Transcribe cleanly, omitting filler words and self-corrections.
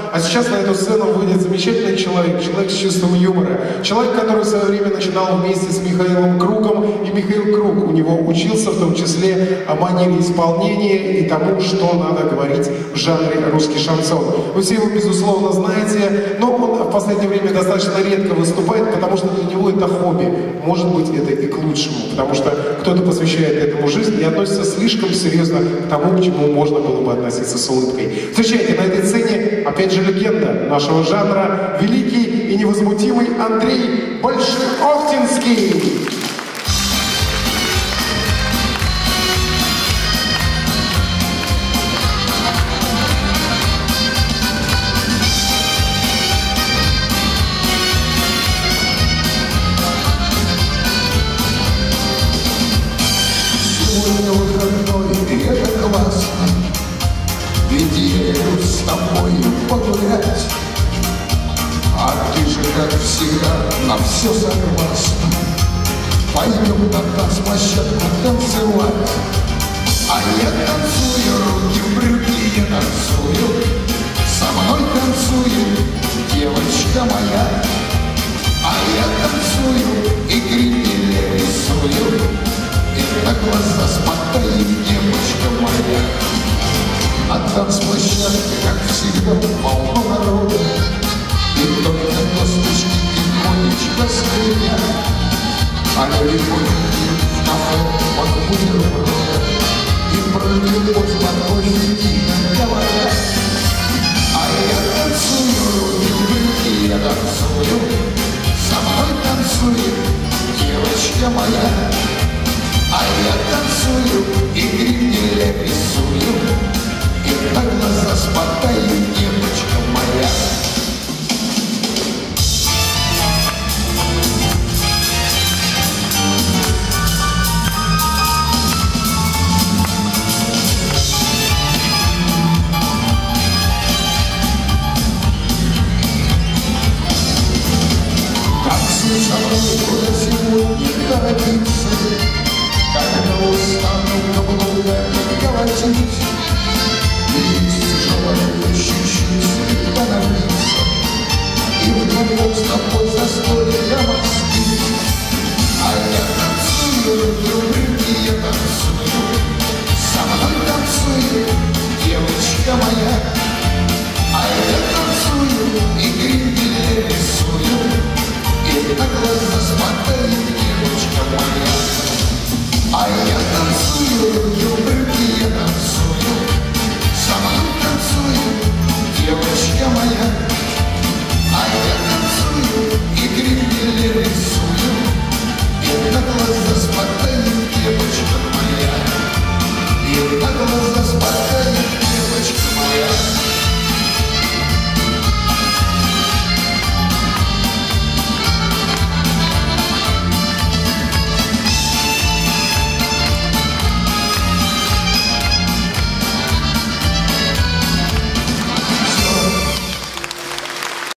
А сейчас на эту сцену выйдет замечательный человек, человек с чувством юмора. Человек, который в свое время начинал вместе с Михаилом Кругом. И Михаил Круг у него учился, в том числе о манере исполнения и тому, что надо говорить в жанре русский шансон. Вы все его, безусловно, знаете, но он в последнее время достаточно редко выступает, потому что для него это хобби. Может быть, это и к лучшему, потому что кто-то посвящает этому жизнь и относится слишком серьезно к тому, к чему можно было бы относиться с улыбкой. Встречайте на этой сцене, опять же, легенда нашего жанра, великий и невозмутимый Андрей Большеохтинский. Сегодня выходной, и это классно, ведь я иду с тобой погулять. А ты же, как всегда, на все согласна. Пойдем на танцплощадку танцевать. А я танцую, руки в брюки, я танцую. Со мной танцует девочка моя. А я танцую и кренделя рисую. Это глаза смотает девочка моя. На танцплощадке, как всегда, полно народа. И только досточки тихонечко скрипят. А люди ходят в кафе под бутербродом и про любовь